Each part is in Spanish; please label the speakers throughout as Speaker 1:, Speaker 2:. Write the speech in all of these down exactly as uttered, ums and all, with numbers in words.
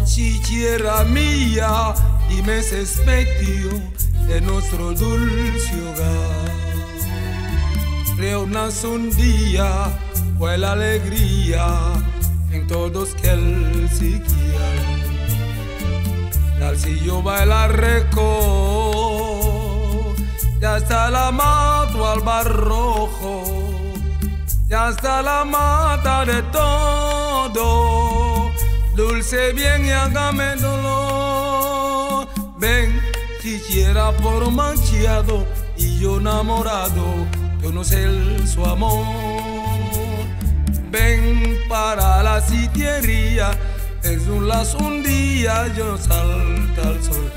Speaker 1: Chichera mía, y meses metió en nuestro dulce hogar. Reúnas un día, fue la alegría en todos que él siquiera. Dalcillo baila reco, ya está la mato al barrojo, ya está la mata de todo. Dulce bien y hágame dolor. Ven, siquiera por manchado y yo enamorado, yo no sé el, su amor. Ven para la sitiería, es un lazo un día, yo salta al sol.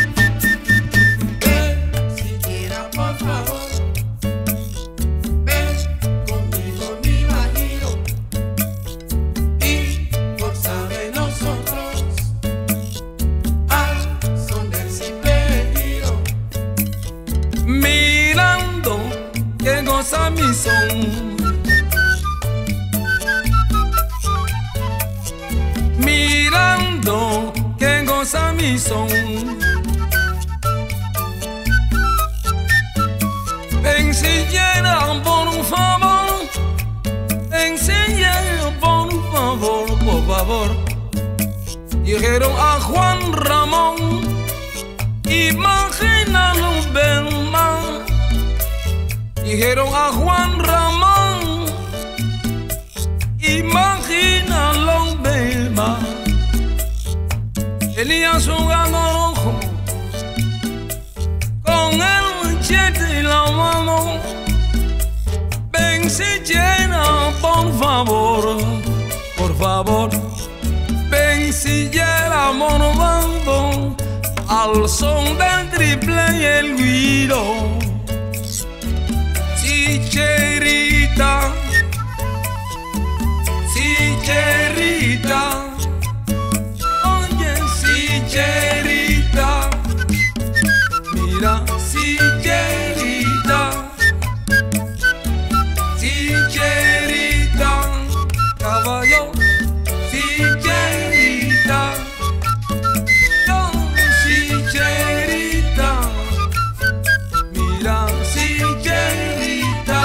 Speaker 2: Ven, siquiera por favor.
Speaker 1: Goza mi son, mirando que goza mi son. Ven siquiera por un favor, ven siquiera por un favor, por favor. Dijeron a Juan Ramón, imagínalo, ven más. Dijeron a Juan Ramón, imagínalo, beba. Elías un rojo, con el machete y la mano. Ven si llena, por favor, por favor. Ven si llena, monovando, al son del triple y el guiro. Sicherita, sicherita, oye sicherita, mira sicherita, sicherita, caballo, sicherita, no, sicherita, mira sicherita.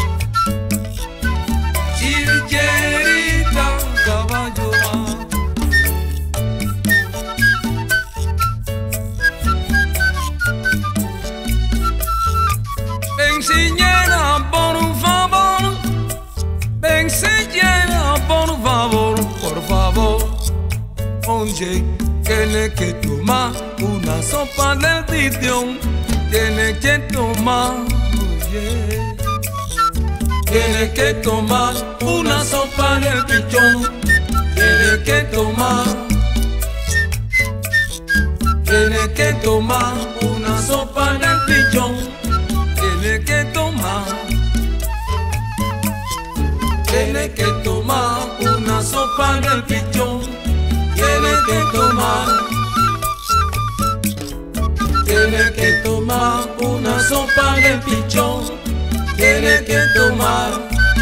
Speaker 1: Ven señora, por favor, ven señora, por favor, por favor. Oye, tiene que tomar una sopa del pichón, tiene que tomar, oye. Tiene que tomar una sopa del pichón, tiene que tomar, tiene que tomar una sopa del pichón, tiene que tomar, tiene que tomar una sopa del pichón, tiene que tomar, tiene que tomar una sopa del pichón. Tiene que tomar.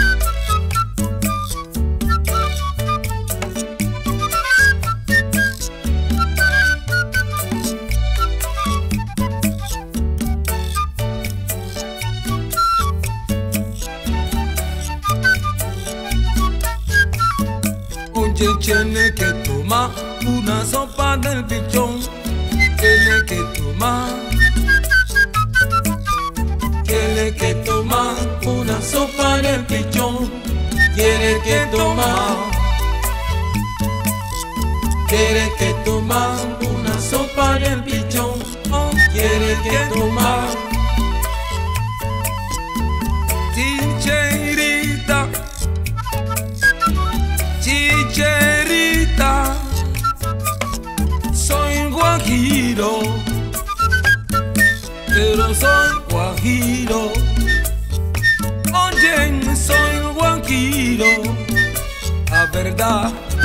Speaker 1: Oye, tiene que tomar una sopa del pichón. Tiene que tomar. Tiene que tomar una sopa del pichón. Tiene que tomar. Tiene que tomar una sopa del pichón. Oh, tiene que tomar. Chicherita, chicherita, soy guajiro, pero soy guajiro. Oye, soy guajiro, la verdad.